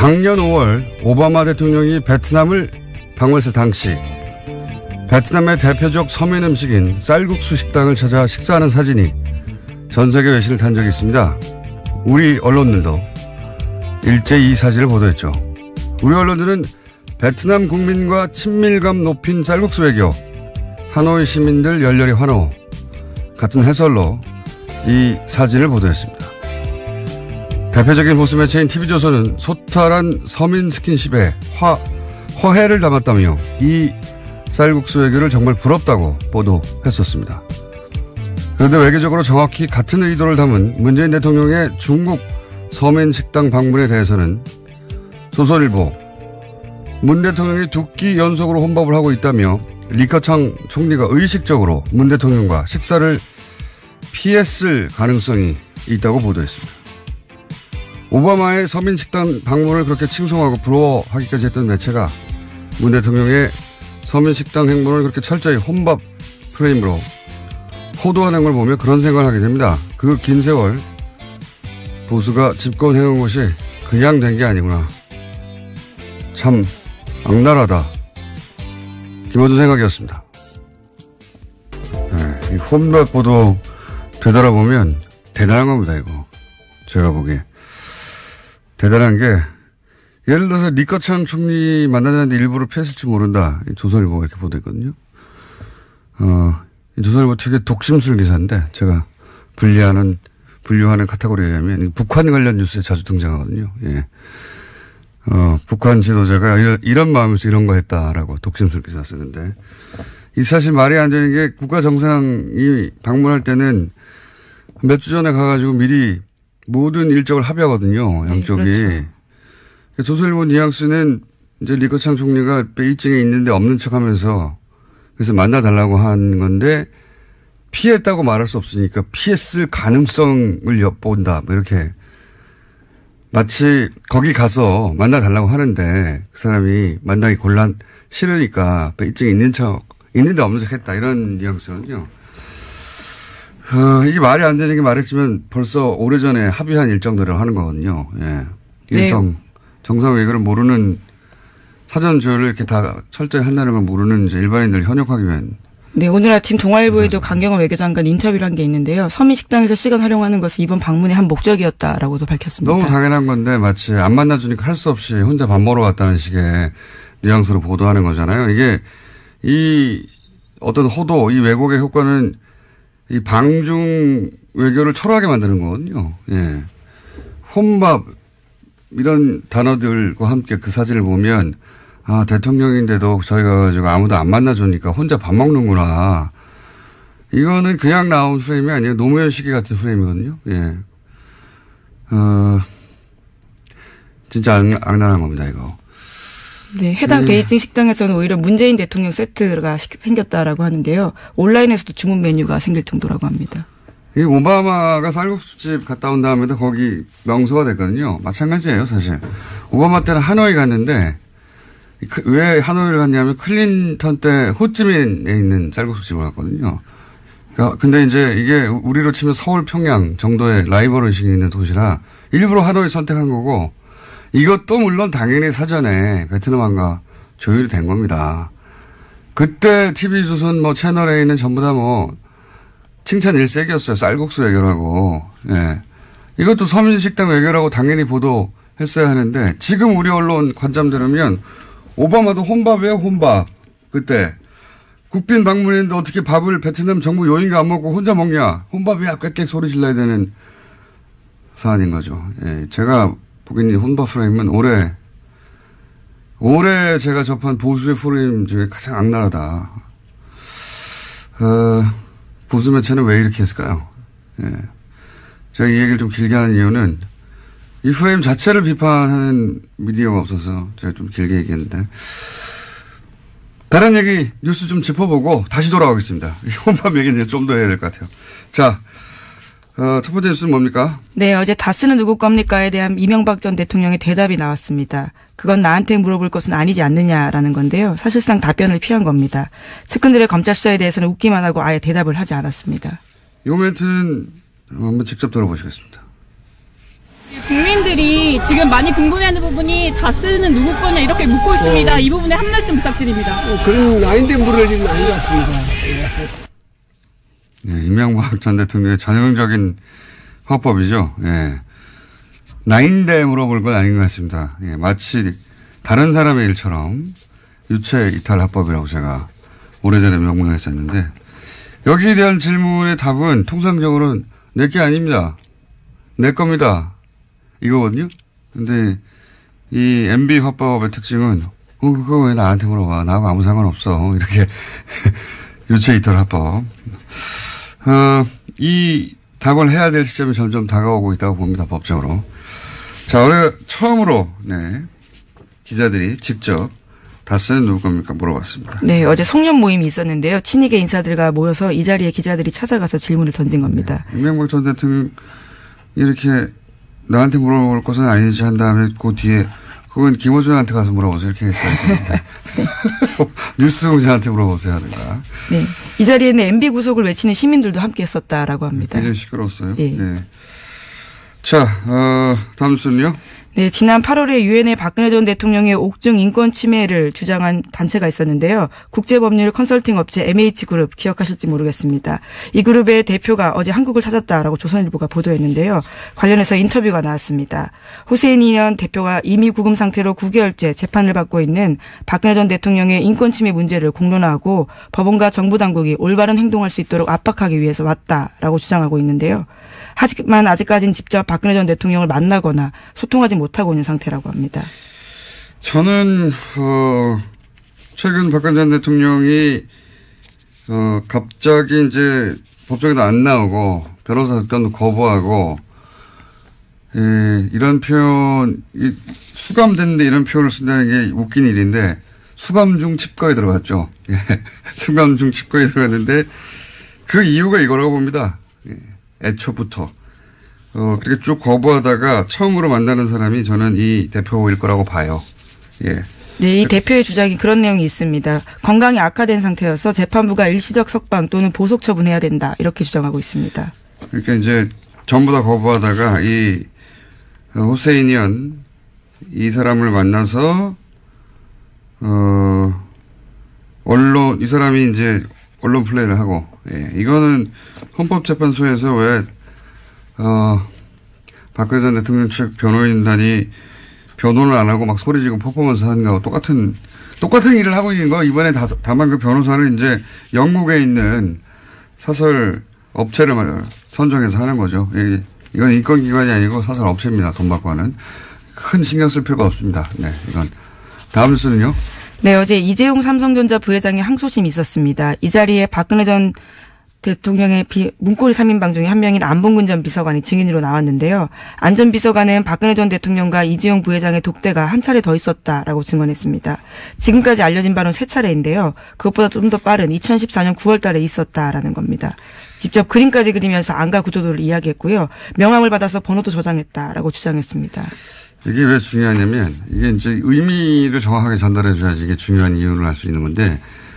작년 5월 오바마 대통령이 베트남을 방문했을 당시 베트남의 대표적 서민 음식인 쌀국수 식당을 찾아 식사하는 사진이 전 세계 외신을 탄 적이 있습니다. 우리 언론들도 일제히 이 사진을 보도했죠. 우리 언론들은 베트남 국민과 친밀감 높인 쌀국수 외교, 하노이 시민들 열렬히 환호 같은 해설로 이 사진을 보도했습니다. 대표적인 보수 매체인 TV조선은 소탈한 서민 스킨십에 허해를 담았다며 이 쌀국수 외교를 정말 부럽다고 보도했었습니다. 그런데 외교적으로 정확히 같은 의도를 담은 문재인 대통령의 중국 서민 식당 방문에 대해서는 조선일보 문 대통령이 두 끼 연속으로 혼밥을 하고 있다며 리커창 총리가 의식적으로 문 대통령과 식사를 피했을 가능성이 있다고 보도했습니다. 오바마의 서민 식당 방문을 그렇게 칭송하고 부러워하기까지 했던 매체가 문 대통령의 서민 식당 행보를 그렇게 철저히 혼밥 프레임으로 호도하는 걸 보며 그런 생각을 하게 됩니다. 그 긴 세월 보수가 집권해온 것이 그냥 된 게 아니구나. 참 악랄하다. 김어준 생각이었습니다. 네, 이 혼밥 보도 되돌아보면 대단한 겁니다. 이거 제가 보기에. 대단한 게 예를 들어서 리커창 총리 만나자는데 일부러 피했을지 모른다. 조선일보가 이렇게 보도했거든요. 조선일보 특유의 독심술 기사인데 제가 분류하는 카테고리에 의하면 북한 관련 뉴스에 자주 등장하거든요. 예. 북한 지도자가 이런 마음에서 이런 거 했다라고 독심술 기사 쓰는데 이 사실 말이 안 되는 게 국가 정상이 방문할 때는 몇 주 전에 가가지고 미리 모든 일정을 합의하거든요. 양쪽이. 네, 그렇죠. 조선일보 뉘앙스는 이제 리커창 총리가 베이징에 있는데 없는 척 하면서 그래서 만나달라고 한 건데 피했다고 말할 수 없으니까 피했을 가능성을 엿본다. 뭐 이렇게 마치 거기 가서 만나달라고 하는데 그 사람이 만나기 싫으니까 베이징에 있는 척, 있는데 없는 척 했다. 이런 뉘앙스거든요. 이게 말이 안 되는 게 말했지만 벌써 오래전에 합의한 일정들을 하는 거거든요. 예. 일정. 네. 정상 외교를 모르는 사전 조율을 이렇게 다 철저히 한다는 걸 모르는 이제 일반인들 현역하기 위한. 네, 오늘 아침 동아일보에도 강경화 외교장관 인터뷰를 한 게 있는데요. 서민 식당에서 시간 활용하는 것은 이번 방문의 한 목적이었다라고도 밝혔습니다. 너무 당연한 건데 마치 안 만나주니까 할 수 없이 혼자 밥 먹으러 갔다는 식의 뉘앙스로 보도하는 거잖아요. 이게 이 어떤 호도, 이 왜곡의 효과는 이 방중 외교를 초라하게 만드는 거거든요. 예. 혼밥 이런 단어들과 함께 그 사진을 보면 아, 대통령인데도 저희가 가지고 아무도 안 만나주니까 혼자 밥 먹는구나. 이거는 그냥 나온 프레임이 아니에요. 노무현 시기 같은 프레임이거든요. 예. 진짜 악랄한 겁니다, 이거. 네, 해당 베이징 식당에서는 오히려 문재인 대통령 세트가 생겼다라고 하는데요. 온라인에서도 주문 메뉴가 생길 정도라고 합니다. 이 오바마가 쌀국수집 갔다 온 다음에도 거기 명소가 됐거든요. 마찬가지예요, 사실. 오바마 때는 하노이 갔는데 왜 하노이를 갔냐면 클린턴 때 호찌민에 있는 쌀국수집을 갔거든요. 근데 이제 이게 우리로 치면 서울, 평양 정도의 라이벌 의식이 있는 도시라 일부러 하노이 선택한 거고 이것도 물론 당연히 사전에 베트남과 조율이 된 겁니다. 그때 TV조선 뭐 채널A는 전부 다 뭐 칭찬 일색이었어요. 쌀국수 외교라고. 예. 이것도 서민식당 외교라고 당연히 보도했어야 하는데 지금 우리 언론 관점 들으면 오바마도 혼밥이에요, 혼밥. 그때. 국빈 방문했는데 어떻게 밥을 베트남 정부 요인가 안 먹고 혼자 먹냐. 혼밥이야, 꽥꽥 소리 질러야 되는 사안인 거죠. 예. 제가 보기에는 혼밥 프레임은 올해 제가 접한 보수의 프레임 중에 가장 악랄하다. 보수 매체는 왜 이렇게 했을까요? 예. 제가 이 얘기를 좀 길게 하는 이유는 이 프레임 자체를 비판하는 미디어가 없어서 제가 좀 길게 얘기했는데 다른 얘기 뉴스 좀 짚어보고 다시 돌아오겠습니다. 혼밥 얘기는 좀 더 해야 될 것 같아요. 자, 첫 번째 뉴스는 뭡니까? 네, 어제 다스는 누구 겁니까에 대한 이명박 전 대통령의 대답이 나왔습니다. 그건 나한테 물어볼 것은 아니지 않느냐라는 건데요. 사실상 답변을 피한 겁니다. 측근들의 검찰 수사에 대해서는 웃기만 하고 아예 대답을 하지 않았습니다. 이 멘트는 한번 직접 들어보시겠습니다. 국민들이 지금 많이 궁금해하는 부분이 다스는 누구 거냐 이렇게 묻고 있습니다. 이 부분에 한 말씀 부탁드립니다. 그런 아닌데 물을 일은 아닌 것 같습니다. 예, 이명박 전 대통령의 전형적인 화법이죠. 예. 나인데 물어볼 건 아닌 것 같습니다. 예, 마치 다른 사람의 일처럼 유체 이탈 화법이라고 제가 오래전에 명명했었는데 여기에 대한 질문의 답은 통상적으로는 내 게 아닙니다. 내 겁니다. 이거거든요. 근데 이 MB 화법의 특징은 그거 왜 나한테 물어봐. 나하고 아무 상관없어. 이렇게 유체 이탈 화법. 이 답을 해야 될 시점이 점점 다가오고 있다고 봅니다. 법적으로. 자, 우리가 처음으로 기자들이 직접 다스는 누구 겁니까 물어봤습니다. 네, 어제 송년 모임이 있었는데요. 친이계 인사들과 모여서 이 자리에 기자들이 찾아가서 질문을 던진 겁니다. 네. 이명박 전 대통령 이렇게 나한테 물어볼 것은 아니지 한 다음에 그 뒤에 그건 김어준한테 가서 물어보세요. 이렇게 했어야 되는데. 뉴스공장한테 물어보세요 하든가. 네. 이 자리에는 MB 구속을 외치는 시민들도 함께 했었다라고 합니다. 굉장히 시끄러웠어요. 예. 네. 자, 다음 순요. 네, 지난 8월에 유엔에 박근혜 전 대통령의 옥중 인권 침해를 주장한 단체가 있었는데요. 국제법률 컨설팅 업체 MH그룹 기억하실지 모르겠습니다. 이 그룹의 대표가 어제 한국을 찾았다라고 조선일보가 보도했는데요. 관련해서 인터뷰가 나왔습니다. 호세인이현 대표가 이미 구금 상태로 9개월째 재판을 받고 있는 박근혜 전 대통령의 인권 침해 문제를 공론화하고 법원과 정부 당국이 올바른 행동할 수 있도록 압박하기 위해서 왔다라고 주장하고 있는데요. 하지만 아직까지는 직접 박근혜 전 대통령을 만나거나 소통하지 못하고 있는 상태라고 합니다. 저는 최근 박근혜 전 대통령이 갑자기 이제 법정에도 안 나오고 변호사 접견도 거부하고 이런 표현 수감됐는데 이런 표현을 쓴다는 게 웃긴 일인데 수감 중 칩거에 들어갔죠. 예. 수감 중 칩거에 들어갔는데 그 이유가 이거라고 봅니다. 예. 애초부터. 그렇게 쭉 거부하다가 처음으로 만나는 사람이 저는 이 대표일 거라고 봐요. 예. 네, 이 대표의 주장이 그런 내용이 있습니다. 건강이 악화된 상태여서 재판부가 일시적 석방 또는 보석 처분해야 된다. 이렇게 주장하고 있습니다. 그러니까 이제 전부 다 거부하다가 이 호세인이언 이 사람을 만나서 이 사람이 이제 언론 플레이를 하고, 예. 이거는 헌법재판소에서 왜, 박근혜 전 대통령 측 변호인단이 변호를 안 하고 막 소리 지르고 퍼포먼스 하는 거하고 똑같은 일을 하고 있는 거, 이번에 다만 그 변호사는 이제 영국에 있는 사설 업체를 선정해서 하는 거죠. 이건 인권기관이 아니고 사설 업체입니다. 돈 받고 하는. 큰 신경 쓸 필요가 없습니다. 네, 이건. 다음 뉴스는요? 네, 어제 이재용 삼성전자 부회장의 항소심이 있었습니다. 이 자리에 박근혜 전 대통령의 문고리 3인방 중에 한 명인 안봉근 전 비서관이 증인으로 나왔는데요. 안 전 비서관은 박근혜 전 대통령과 이재용 부회장의 독대가 한 차례 더 있었다라고 증언했습니다. 지금까지 알려진 바는 3차례인데요. 그것보다 좀 더 빠른 2014년 9월 달에 있었다라는 겁니다. 직접 그림까지 그리면서 안가 구조도를 이야기했고요. 명함을 받아서 번호도 저장했다라고 주장했습니다. 이게 왜 중요하냐면 이게 이제 의미를 정확하게 전달해 줘야지 이게 중요한 이유를 알 수 있는 건데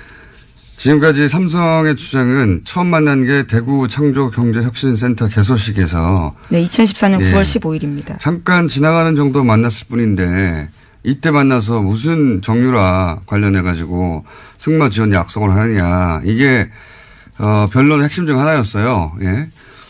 지금까지 삼성의 주장은 처음 만난 게 대구 창조경제혁신센터 개소식에서 네, 2014년 9월 15일입니다. 잠깐 지나가는 정도 만났을 뿐인데 이때 만나서 무슨 정유라 관련해 가지고 승마 지원 약속을 하느냐 이게 변론의 핵심 중 하나였어요. 예.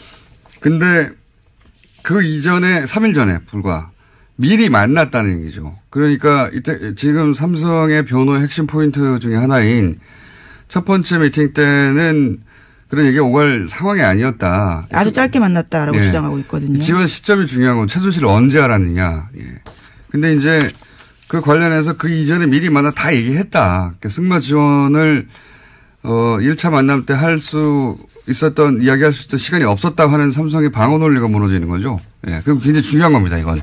근데 그 이전에 3일 전에 불과 미리 만났다는 얘기죠. 그러니까 이때 지금 삼성의 변호의 핵심 포인트 중에 하나인 첫 번째 미팅 때는 그런 얘기가 오갈 상황이 아니었다. 아주 짧게 만났다라고 주장하고 있거든요. 지원 시점이 중요한 건 최순실을 언제 알았느냐. 예. 근데 이제 그 관련해서 그 이전에 미리 만나 다 얘기했다. 그러니까 승마 지원을 1차 만남 때 할 수 있었던 이야기할 수 있던 시간이 없었다고 하는 삼성의 방어 논리가 무너지는 거죠. 예. 그럼 굉장히 중요한 겁니다. 이건.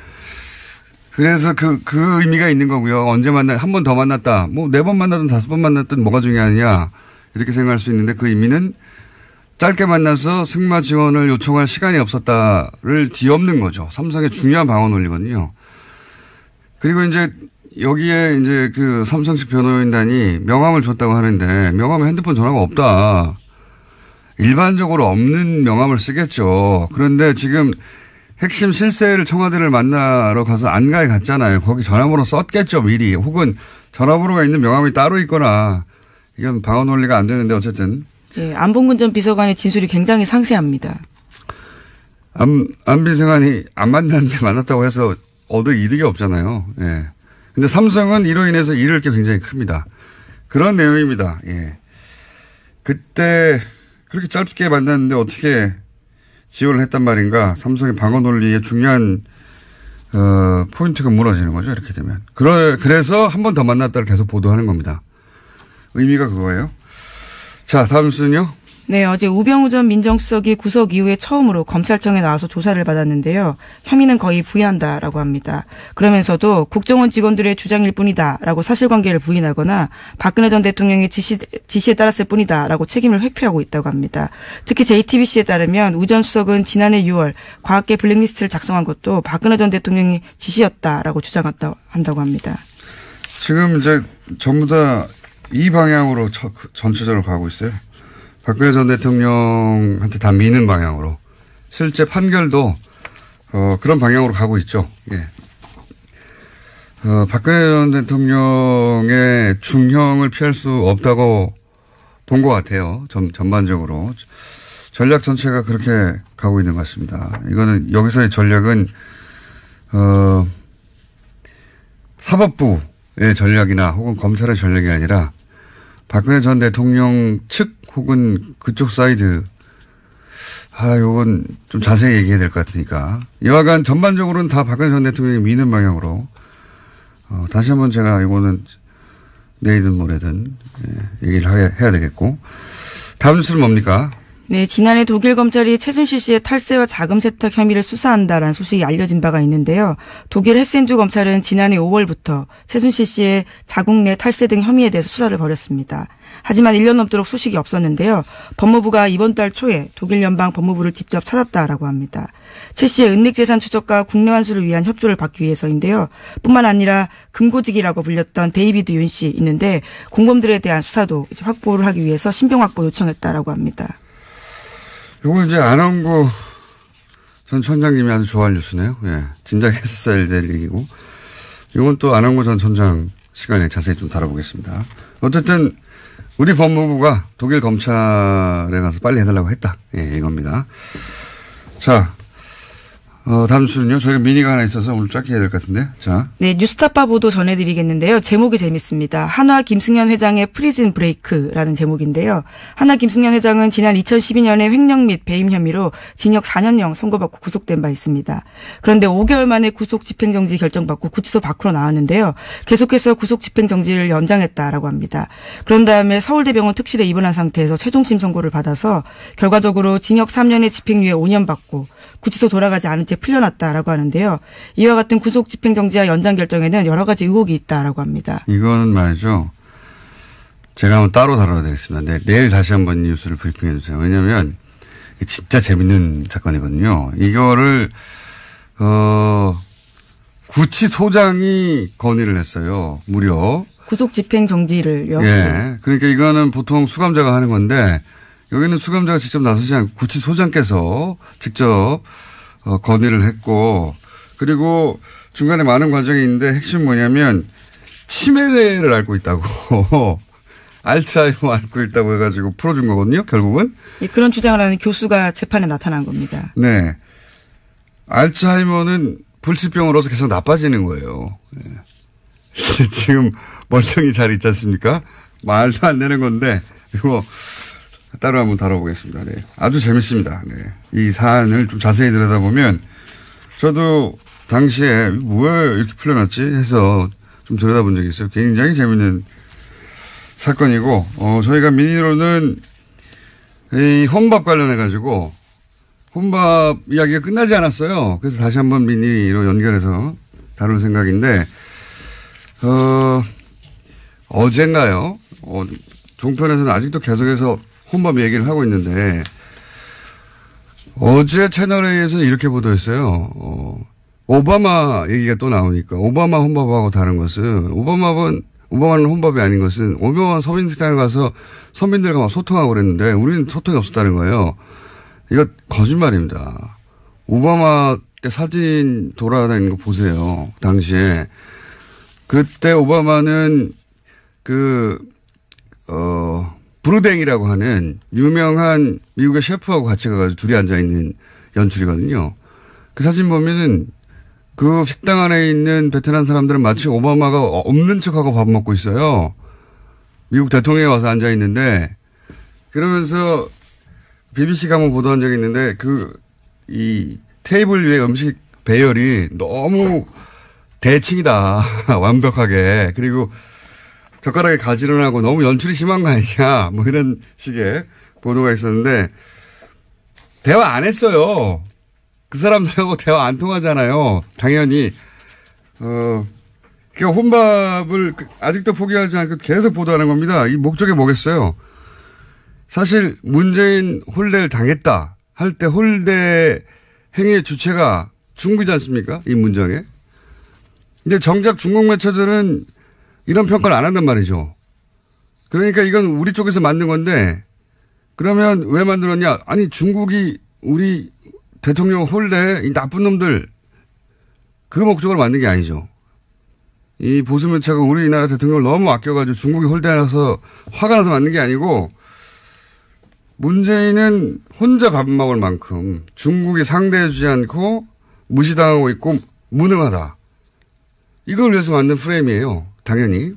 그래서 그 의미가 있는 거고요. 언제 한 번 더 만났다. 뭐 4번 만나든 5번 만났든 뭐가 중요하냐. 이렇게 생각할 수 있는데 그 의미는 짧게 만나서 승마 지원을 요청할 시간이 없었다를 뒤엎는 거죠. 삼성의 중요한 방어 논리거든요. 그리고 이제 여기에 이제 그 삼성식 변호인단이 명함을 줬다고 하는데 명함에 핸드폰 전화가 없다. 일반적으로 없는 명함을 쓰겠죠. 그런데 지금 핵심 실세를 청와대를 만나러 가서 안가에 갔잖아요. 거기 전화번호 썼겠죠, 미리. 혹은 전화번호가 있는 명함이 따로 있거나. 이건 방어 논리가 안 되는데 어쨌든. 예, 안봉근 전 비서관의 진술이 굉장히 상세합니다. 안 비서관이 안 만났는데 만났다고 해서 얻을 이득이 없잖아요. 예. 근데 삼성은 이로 인해서 잃을 게 굉장히 큽니다. 그런 내용입니다. 예. 그때 그렇게 짧게 만났는데 어떻게 지원을 했단 말인가. 삼성의 방어 논리의 중요한 포인트가 무너지는 거죠. 이렇게 되면. 그래서 한 번 더 만났다를 계속 보도하는 겁니다. 의미가 그거예요. 자, 다음 뉴스는요. 네, 어제 우병우 전 민정수석이 구속 이후에 처음으로 검찰청에 나와서 조사를 받았는데요. 혐의는 거의 부인한다라고 합니다. 그러면서도 국정원 직원들의 주장일 뿐이다라고 사실관계를 부인하거나 박근혜 전 대통령의 지시에 따랐을 뿐이다라고 책임을 회피하고 있다고 합니다. 특히 JTBC에 따르면 우 전 수석은 지난해 6월 과학계 블랙리스트를 작성한 것도 박근혜 전 대통령이 지시였다라고 주장한다고 합니다. 지금 이제 전부 다 이 방향으로 전체적으로 가고 있어요. 박근혜 전 대통령한테 다 미는 방향으로. 실제 판결도 그런 방향으로 가고 있죠. 예. 박근혜 전 대통령의 중형을 피할 수 없다고 본 것 같아요. 전반적으로. 전략 전체가 그렇게 가고 있는 것 같습니다. 이거는 여기서의 전략은 사법부의 전략이나 혹은 검찰의 전략이 아니라 박근혜 전 대통령 측 혹은 그쪽 사이드, 요건 좀 자세히 얘기해야 될 것 같으니까. 이와간 전반적으로는 다 박근혜 전 대통령이 미는 방향으로, 다시 한번 제가 이거는 내일든 모레든, 얘기를 해야 되겠고. 다음 뉴스는 뭡니까? 네, 지난해 독일 검찰이 최순실 씨의 탈세와 자금 세탁 혐의를 수사한다라는 소식이 알려진 바가 있는데요. 독일 헤센주 검찰은 지난해 5월부터 최순실 씨의 자국 내 탈세 등 혐의에 대해서 수사를 벌였습니다. 하지만 1년 넘도록 소식이 없었는데요. 법무부가 이번 달 초에 독일 연방 법무부를 직접 찾았다라고 합니다. 최 씨의 은닉재산 추적과 국내 환수를 위한 협조를 받기 위해서인데요. 뿐만 아니라 금고직이라고 불렸던 데이비드 윤 씨 있는데 공범들에 대한 수사도 이제 확보를 하기 위해서 신병 확보 요청했다라고 합니다. 요건 이제 안원구 전 천장님이 아주 좋아할 뉴스네요. 예. 진작 했었어야 될 얘기고. 이건 또 안원구 전 천장 시간에 자세히 좀 다뤄보겠습니다. 어쨌든 우리 법무부가 독일 검찰에 가서 빨리 해달라고 했다. 예, 이겁니다. 자, 다음 뉴스는요. 저희가 미니가 하나 있어서 오늘 짧게 해야 될 것 같은데. 자. 네, 뉴스타파 보도 전해드리겠는데요. 제목이 재밌습니다. 한화 김승현 회장의 프리즌 브레이크라는 제목인데요. 한화 김승현 회장은 지난 2012년에 횡령 및 배임 혐의로 징역 4년형 선고받고 구속된 바 있습니다. 그런데 5개월 만에 구속 집행정지 결정받고 구치소 밖으로 나왔는데요. 계속해서 구속 집행정지를 연장했다라고 합니다. 그런 다음에 서울대병원 특실에 입원한 상태에서 최종심 선고를 받아서 결과적으로 징역 3년에 집행유예 5년 받고 구치소 돌아가지 않은 채 풀려났다라고 하는데요. 이와 같은 구속 집행정지와 연장 결정에는 여러 가지 의혹이 있다라고 합니다. 이거는 말이죠. 제가 한번 따로 다뤄야 되겠습니다. 내일 다시 한번 뉴스를 브리핑해 주세요. 왜냐하면 진짜 재밌는 사건이거든요. 이거를 구치소장이 건의를 했어요. 무려. 구속 집행정지를요. 예. 그러니까 이거는 보통 수감자가 하는 건데 여기는 수감자가 직접 나서지 않고 구치소장께서 직접 건의를 했고 그리고 중간에 많은 과정이 있는데 핵심 뭐냐면 치매를 앓고 있다고 알츠하이머 앓고 있다고 해가지고 풀어준 거거든요. 결국은. 예, 그런 주장을 하는 교수가 재판에 나타난 겁니다. 네. 알츠하이머는 불치병으로서 계속 나빠지는 거예요. 네. 지금 멀쩡히 잘 있지 않습니까? 말도 안 되는 건데 이거 따로 한번 다뤄보겠습니다. 네. 아주 재밌습니다. 네. 이 사안을 좀 자세히 들여다보면 저도 당시에 왜 이렇게 풀려났지 해서 좀 들여다본 적이 있어요. 굉장히 재밌는 사건이고 저희가 미니로는 이 혼밥 관련해가지고 혼밥 이야기가 끝나지 않았어요. 그래서 다시 한번 미니로 연결해서 다룰 생각인데 어젠가요? 종편에서는 아직도 계속해서 혼밥 얘기를 하고 있는데 어제 채널A에서는 이렇게 보도했어요. 오바마 얘기가 또 나오니까 오바마 혼밥하고 다른 것은 오바마는 혼밥이 아닌 것은 오바마 서민식당에 가서 서민들과 막 소통하고 그랬는데 우리는 소통이 없었다는 거예요. 이거 거짓말입니다. 오바마 때 사진 돌아다니는 거 보세요. 당시에. 그때 오바마는 브루댕이라고 하는 유명한 미국의 셰프하고 같이 가가지고 둘이 앉아있는 연출이거든요. 그 사진 보면은 그 식당 안에 있는 베트남 사람들은 마치 오바마가 없는 척하고 밥 먹고 있어요. 미국 대통령이 와서 앉아있는데 그러면서 BBC가 한번 보도한 적이 있는데 이 테이블 위에 음식 배열이 너무 대칭이다. 완벽하게. 그리고 젓가락에 가지런하고 하고 너무 연출이 심한 거 아니냐. 뭐 이런 식의 보도가 있었는데 대화 안 했어요. 그 사람들하고 대화 안 통하잖아요. 당연히. 그러니까 혼밥을 아직도 포기하지 않고 계속 보도하는 겁니다. 이 목적이 뭐겠어요? 사실 문재인 홀대를 당했다 할 때 홀대 행위의 주체가 중국이지 않습니까? 이 문장에. 근데 정작 중국 매체들은 이런 평가를 안 한단 말이죠. 그러니까 이건 우리 쪽에서 만든 건데 그러면 왜 만들었냐? 아니 중국이 우리 대통령 홀대 이 나쁜 놈들 그 목적으로 만든 게 아니죠. 이 보수 매체가 우리나라 대통령을 너무 아껴가지고 중국이 홀대라서 화가 나서 만든 게 아니고 문재인은 혼자 밥 먹을 만큼 중국이 상대해주지 않고 무시당하고 있고 무능하다. 이걸 위해서 만든 프레임이에요. 당연히.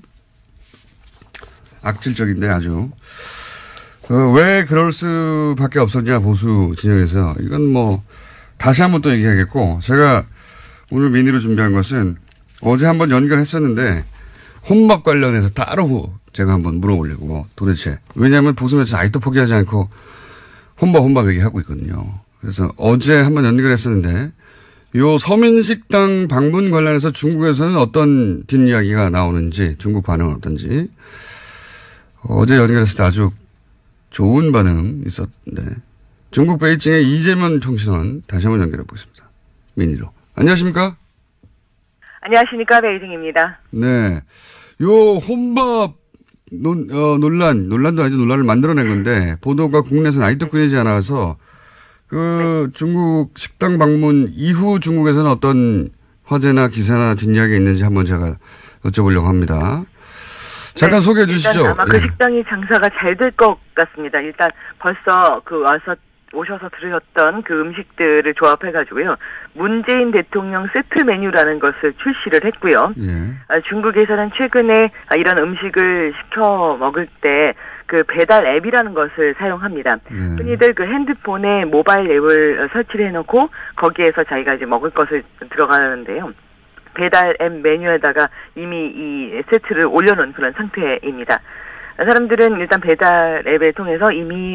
악질적인데 아주. 왜 그럴 수밖에 없었냐 보수 진영에서. 이건 뭐 다시 한번 또 얘기하겠고 제가 오늘 미니로 준비한 것은 어제 한번 연결했었는데 혼밥 관련해서 따로 제가 한번 물어보려고 도대체. 왜냐하면 보수 매체는 아직도 포기하지 않고 혼밥 얘기하고 있거든요. 그래서 어제 한번 연결했었는데 요 서민식당 방문 관련해서 중국에서는 어떤 뒷이야기가 나오는지 중국 반응은 어떤지 어제 연결했을 때 아주 좋은 반응 있었는데 중국 베이징의 이재명 통신원 다시 한번 연결해 보겠습니다. 미니로. 안녕하십니까? 안녕하십니까. 베이징입니다. 네. 요 혼밥 논란도 아니죠. 논란을 만들어낸 건데 보도가 국내에서는 아직도 끊이지 않아서 중국 식당 방문 이후 중국에서는 어떤 화제나 기사나 뒷이야기가 있는지 한번 제가 여쭤보려고 합니다. 잠깐 소개해 주시죠. 일단 아마 그 식당이 장사가 잘 될 것 같습니다. 일단 벌써 오셔서 들으셨던 그 음식들을 조합해가지고요. 문재인 대통령 세트 메뉴라는 것을 출시를 했고요. 예. 중국에서는 최근에 이런 음식을 시켜 먹을 때 그 배달 앱이라는 것을 사용합니다. 흔히들 그 핸드폰에 모바일 앱을 설치를 해놓고 거기에서 자기가 이제 먹을 것을 들어가는데요. 배달 앱 메뉴에다가 이미 이 세트를 올려놓은 그런 상태입니다. 사람들은 일단 배달 앱을 통해서 이미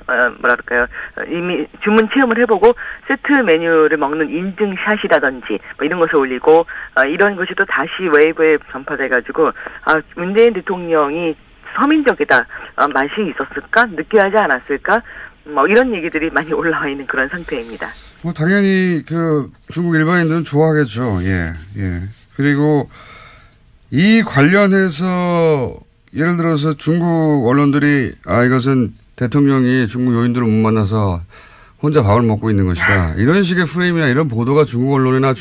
이미 주문 체험을 해보고 세트 메뉴를 먹는 인증샷이라든지 뭐 이런 것을 올리고 이런 것이 또 다시 웨이브에 전파돼가지고 문재인 대통령이 서민적이다, 맛이 있었을까, 느끼하지 않았을까, 뭐 이런 얘기들이 많이 올라와 있는 그런 상태입니다. 뭐 당연히 중국 일반인들은 좋아하겠죠. 예. 그리고 이 관련해서 예를 들어서 중국 언론들이 이것은 대통령이 중국 요인들을 못 만나서 혼자 밥을 먹고 있는 것이다. 이런 식의 프레임이나 이런 보도가 중국 언론이나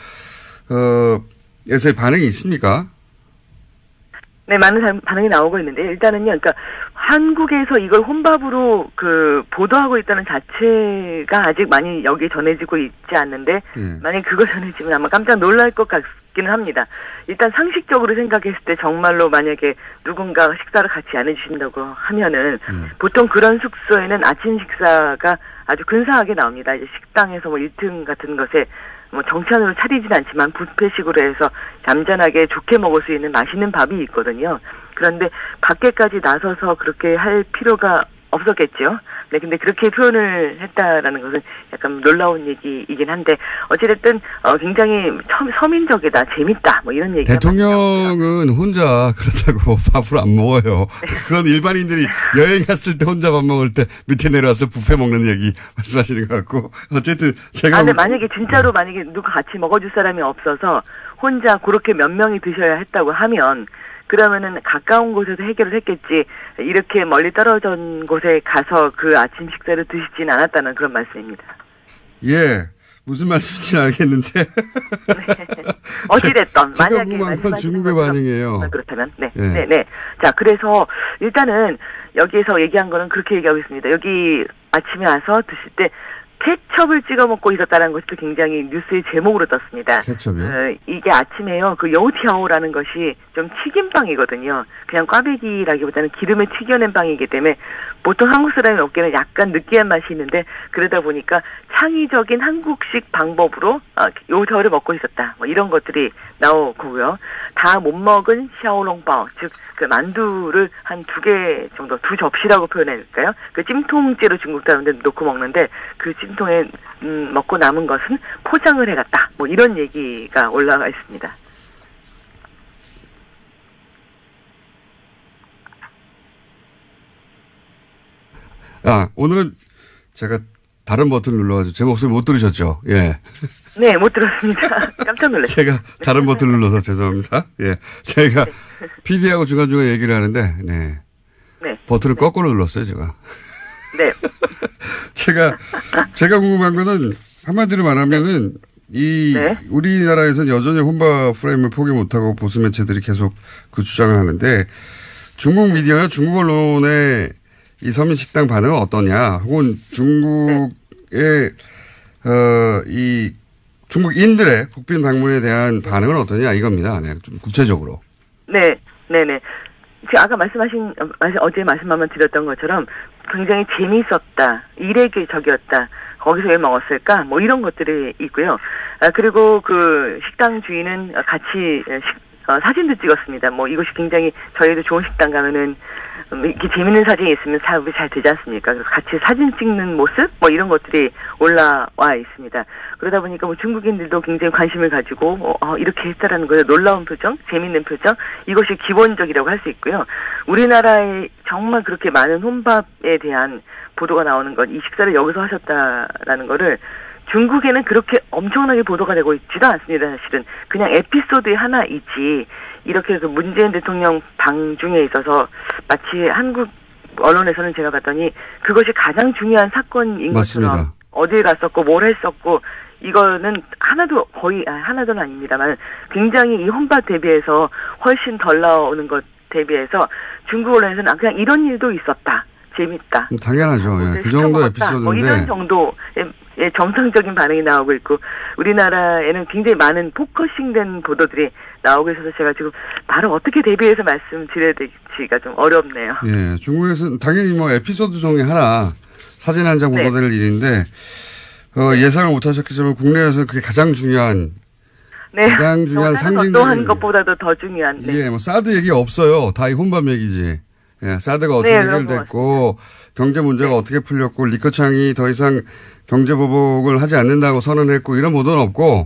중국에서의 반응이 있습니까? 네, 많은 반응이 나오고 있는데 일단은요. 그러니까 한국에서 이걸 혼밥으로 보도하고 있다는 자체가 아직 많이 여기 전해지고 있지 않는데 만약 그거 전해지면 아마 깜짝 놀랄 것 같기는 합니다. 일단 상식적으로 생각했을 때 정말로 만약에 누군가 식사를 같이 안 해주신다고 하면은 보통 그런 숙소에는 아침 식사가 아주 근사하게 나옵니다. 이제 식당에서 뭐 1등 같은 것에 뭐 정찬으로 차리진 않지만 뷔페식으로 해서 잠잠하게 좋게 먹을 수 있는 맛있는 밥이 있거든요. 그런데 밖에까지 나서서 그렇게 할 필요가 없었겠죠. 네, 근데 그렇게 표현을 했다라는 것은 약간 놀라운 얘기이긴 한데 어찌됐든 굉장히 서민적이다, 재밌다, 뭐 이런 얘기가 대통령은 혼자 그렇다고 밥을 안 먹어요. 그건 일반인들이 여행 갔을 때 혼자 밥 먹을 때 밑에 내려와서 뷔페 먹는 얘기 말씀하시는 것 같고 어쨌든 제가 근데 만약에 진짜로 만약에 누가 같이 먹어줄 사람이 없어서 혼자 그렇게 몇 명이 드셔야 했다고 하면. 그러면은 가까운 곳에서 해결을 했겠지 이렇게 멀리 떨어진 곳에 가서 그 아침 식사를 드시진 않았다는 그런 말씀입니다. 예, 무슨 말씀인지 알겠는데. 네. 어찌됐든 제가 만약에 궁금한 건 중국의 반응이에요. 그렇다면 네. 네. 자, 그래서 일단은 여기에서 얘기한 거는 그렇게 얘기하고 있습니다. 여기 아침에 와서 드실 때 케첩을 찍어 먹고 있었다는 것도 굉장히 뉴스의 제목으로 떴습니다. 케첩이요? 이게 아침에요. 그 여우티아오라는 것이 좀 튀김빵이거든요. 그냥 꽈배기라기보다는 기름에 튀겨낸 빵이기 때문에 보통 한국 사람이 먹기에는 약간 느끼한 맛이 있는데 그러다 보니까 창의적인 한국식 방법으로 요저를 먹고 있었다. 뭐 이런 것들이 나오고요. 다 못 먹은 샤오롱바오, 즉 그 만두를 한 2개 정도, 2접시라고 표현할까요? 그 찜통째로 중국 사람들 놓고 먹는데 그 찜통에 먹고 남은 것은 포장을 해갔다. 뭐 이런 얘기가 올라가 있습니다. 오늘은 제가 다른 버튼을 눌러가지고 제 목소리 못 들으셨죠? 예. 네, 못 들었습니다. 깜짝 놀랐어요. 제가 다른 버튼을 눌러서 죄송합니다. 예. 제가 PD하고 중간중간 얘기를 하는데, 네. 버튼을 거꾸로 눌렀어요, 제가. 네. 제가 궁금한 거는 한마디로 말하면은 우리나라에서는 여전히 혼밥 프레임을 포기 못하고 보수 매체들이 계속 그 주장을 하는데 중국 미디어나 중국 언론의 이 서민식당 반응은 어떠냐, 혹은 중국의 이 중국인들의 국빈 방문에 대한 반응은 어떠냐 이겁니다. 네, 좀 구체적으로. 네. 아까 어제 말씀 한번 드렸던 것처럼 굉장히 재미있었다, 이례적이었다, 거기서 왜 먹었을까, 뭐 이런 것들이 있고요. 그리고 그 식당 주인은 같이 사진도 찍었습니다. 뭐 이것이 굉장히 저희도 좋은 식당 가면은 이렇게 재밌는 사진이 있으면 사업이 잘 되지 않습니까? 그래서 같이 사진 찍는 모습 뭐 이런 것들이 올라와 있습니다. 그러다 보니까 뭐 중국인들도 굉장히 관심을 가지고 이렇게 했다라는 거예요. 놀라운 표정, 재밌는 표정, 이것이 기본적이라고 할 수 있고요. 우리나라에 정말 그렇게 많은 혼밥에 대한 보도가 나오는 것, 이 식사를 여기서 하셨다라는 거를 중국에는 그렇게 엄청나게 보도가 되고 있지도 않습니다. 사실은 그냥 에피소드의 하나이지, 이렇게 그 문재인 대통령 방 중에 있어서 마치 한국 언론에서는 제가 봤더니 그것이 가장 중요한 사건인 맞습니다. 것처럼 어디에 갔었고 뭘 했었고, 이거는 하나도는 아닙니다만 굉장히 이 혼밥 대비해서 훨씬 덜 나오는 것 대비해서 중국 언론에서는 그냥 이런 일도 있었다, 재밌다, 당연하죠. 예, 그 정도 에피소드인데 뭐 이런 정도의 정상적인 반응이 나오고 있고, 우리나라에는 굉장히 많은 포커싱된 보도들이 나오고 있어서 제가 지금 바로 어떻게 대비해서 말씀드려야 될지가 좀 어렵네요. 예, 중국에서는 당연히 뭐 에피소드 중에 하나, 사진 한 장 보도될 일인데 예상을 못하셨겠지만 국내에서 그게 가장 중요한 상징. 어떠한 것보다도 더 중요한. 예, 뭐 사드 얘기 없어요. 다 이 혼밥 얘기지. 예, 사드가 어떻게 해결됐고 경제 문제가 어떻게 풀렸고 리커창이 더 이상 경제 보복을 하지 않는다고 선언했고 이런 보도는 없고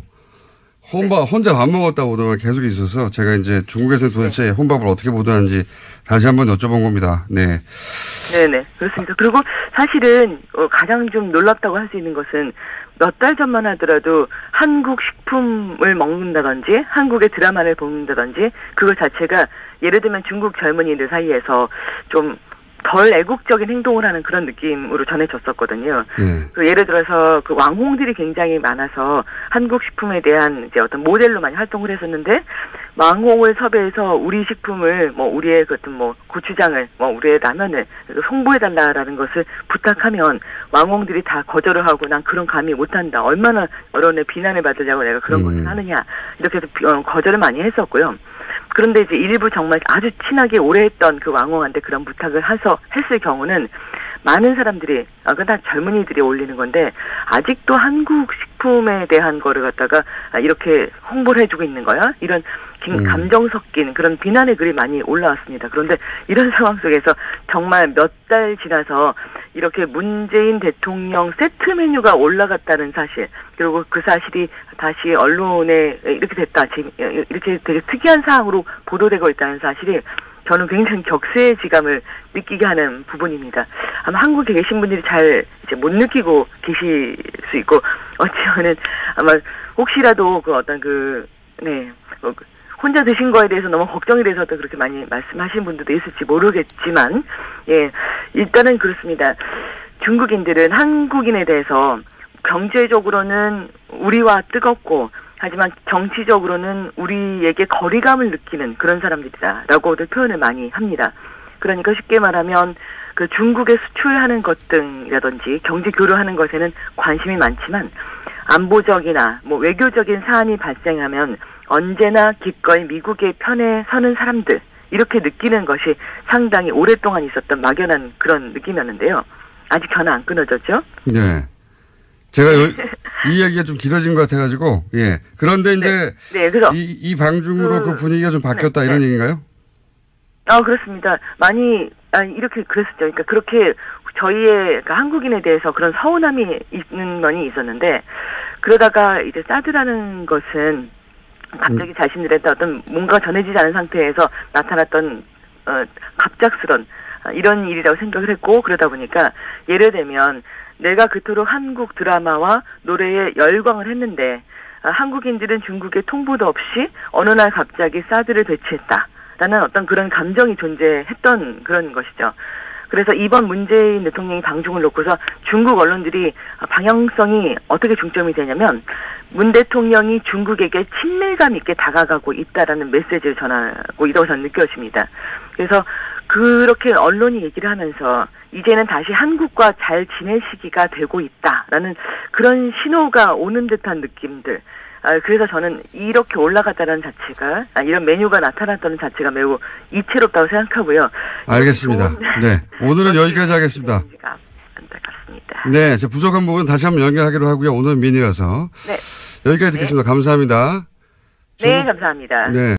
혼자 밥 먹었다고 보도가 계속 있어서 제가 이제 중국에서는 도대체 혼밥을 어떻게 보도하는지 다시 한번 여쭤본 겁니다. 네. 네네, 그렇습니다. 그리고 사실은 가장 좀 놀랍다고 할 수 있는 것은 몇 달 전만 하더라도 한국 식품을 먹는다든지 한국의 드라마를 보는다든지 그것 자체가 예를 들면 중국 젊은이들 사이에서 좀 덜 애국적인 행동을 하는 그런 느낌으로 전해졌었거든요. 그 예를 들어서 그 왕홍들이 굉장히 많아서 한국 식품에 대한 이제 어떤 모델로 많이 활동을 했었는데, 왕홍을 섭외해서 우리 식품을 우리의 그 어떤 고추장을 우리의 라면을 홍보해달라라는 것을 부탁하면 왕홍들이 다 거절을 하고 난 그런 감히 못한다, 얼마나 언론의 비난을 받으려고 내가 그런 것을 하느냐, 이렇게 해서 거절을 많이 했었고요. 그런데 이제 일부 정말 아주 친하게 오래 했던 그 왕홍한테 그런 부탁을 했을 경우는 많은 사람들이, 다 젊은이들이 올리는 건데, 아직도 한국 식품에 대한 거를 갖다가 이렇게 홍보를 해주고 있는 거야? 이런 감정 섞인 그런 비난의 글이 많이 올라왔습니다. 그런데 이런 상황 속에서 정말 몇 달 지나서 이렇게 문재인 대통령 세트 메뉴가 올라갔다는 사실, 그리고 그 사실이 다시 언론에 이렇게 됐다, 이렇게 되게 특이한 사항으로 보도되고 있다는 사실이 저는 굉장히 격세의 지감을 느끼게 하는 부분입니다. 아마 한국에 계신 분들이 잘 이제 못 느끼고 계실 수 있고, 어찌하면 아마 혹시라도 혼자 드신 거에 대해서 너무 걱정이 돼서도 그렇게 많이 말씀하신 분들도 있을지 모르겠지만, 일단은 그렇습니다. 중국인들은 한국인에 대해서 경제적으로는 우리와 뜨겁고 하지만 정치적으로는 우리에게 거리감을 느끼는 그런 사람들이다라고도 표현을 많이 합니다. 그러니까 쉽게 말하면 그 중국에 수출하는 것 등이라든지 경제 교류하는 것에는 관심이 많지만 안보적이나 뭐 외교적인 사안이 발생하면 언제나 기꺼이 미국의 편에 서는 사람들 이렇게 느끼는 것이 상당히 오랫동안 있었던 막연한 그런 느낌이었는데요. 아직 전화 안 끊어졌죠? 네. 제가 이 얘기가 좀 길어진 것 같아가지고, 예. 그런데 이제, 네, 그래서 이 방중으로 그 분위기가 좀 바뀌었다 이런 얘기인가요? 그렇습니다. 많이, 이렇게 그랬었죠. 그러니까 그렇게 저희의 한국인에 대해서 그런 서운함이 있는 면이 있었는데, 그러다가 이제 사드라는 것은 갑자기 자신들한테 어떤 뭔가 전해지지 않은 상태에서 나타났던, 갑작스런, 이런 일이라고 생각을 했고, 그러다 보니까, 예를 들면, 내가 그토록 한국 드라마와 노래에 열광을 했는데 한국인들은 중국에 통보도 없이 어느 날 갑자기 사드를 배치했다라는 어떤 그런 감정이 존재했던 그런 것이죠. 그래서 이번 문재인 대통령이 방중을 놓고서 중국 언론들이 방향성이 어떻게 중점이 되냐면 문 대통령이 중국에게 친밀감 있게 다가가고 있다라는 메시지를 전하고 있다고 저는 느껴집니다. 그래서 그렇게 언론이 얘기를 하면서 이제는 다시 한국과 잘 지낼 시기가 되고 있다라는 그런 신호가 오는 듯한 느낌들. 그래서 저는 이렇게 올라갔다는 자체가 이런 메뉴가 나타났다는 자체가 매우 이채롭다고 생각하고요. 알겠습니다. 네, 오늘은 여기까지 하겠습니다. 안타깝습니다. 네, 제 부족한 부분은 다시 한번 연결하기로 하고요. 오늘은 미니라서 네. 여기까지 듣겠습니다. 감사합니다. 네, 감사합니다. 네.